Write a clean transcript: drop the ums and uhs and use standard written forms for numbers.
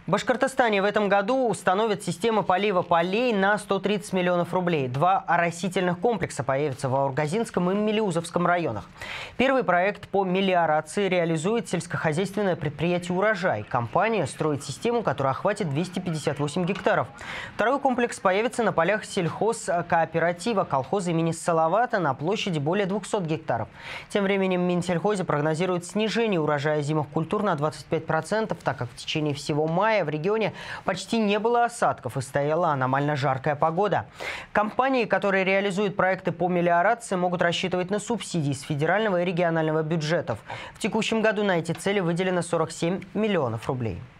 В Башкортостане в этом году установят систему полива полей на 130 миллионов рублей. 2 оросительных комплекса появятся в Аургазинском и Мелеузовском районах. Первый проект по мелиорации реализует сельскохозяйственное предприятие «Урожай». Компания строит систему, которая охватит 258 гектаров. Второй комплекс появится на полях сельхозкооператива колхоза имени Салавата на площади более 200 гектаров. Тем временем в Минсельхозе прогнозирует снижение урожая озимых культур на 25%, так как в течение всего мая в регионе почти не было осадков и стояла аномально жаркая погода. Компании, которые реализуют проекты по мелиорации, могут рассчитывать на субсидии с федерального и регионального бюджетов. В текущем году на эти цели выделено 47 миллионов рублей.